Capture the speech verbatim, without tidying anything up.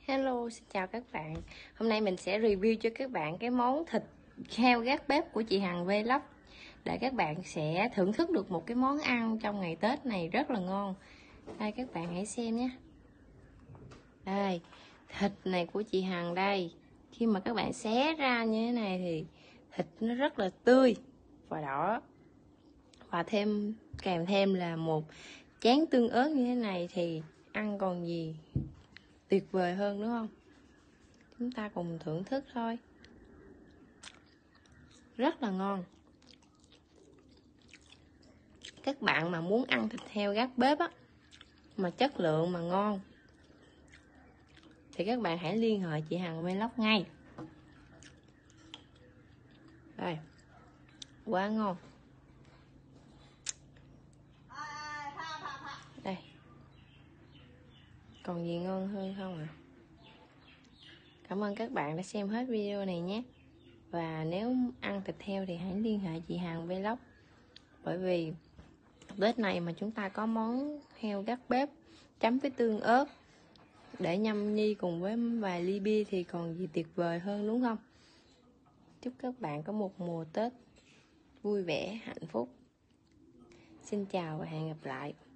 Hello, xin chào các bạn. Hôm nay mình sẽ review cho các bạn cái món thịt heo gác bếp của chị Hằng Vlog, để các bạn sẽ thưởng thức được một cái món ăn trong ngày Tết này rất là ngon. Đây, các bạn hãy xem nhé. Đây, thịt này của chị Hằng đây. Khi mà các bạn xé ra như thế này thì thịt nó rất là tươi và đỏ. Và thêm kèm thêm là một chén tương ớt như thế này thì ăn còn gì tuyệt vời hơn, đúng không? Chúng ta cùng thưởng thức thôi. Rất là ngon. Các bạn mà muốn ăn thịt heo gác bếp á, mà chất lượng mà ngon, thì các bạn hãy liên hệ chị Hằng Vlog ngay. Đây, quá ngon. Đây, còn gì ngon hơn không ạ? À? Cảm ơn các bạn đã xem hết video này nhé. Và nếu ăn thịt heo thì hãy liên hệ chị Hằng Vlog. Bởi vì Tết này mà chúng ta có món heo gác bếp chấm với tương ớt để nhâm nhi cùng với vài ly bia thì còn gì tuyệt vời hơn, đúng không? Chúc các bạn có một mùa Tết vui vẻ, hạnh phúc. Xin chào và hẹn gặp lại.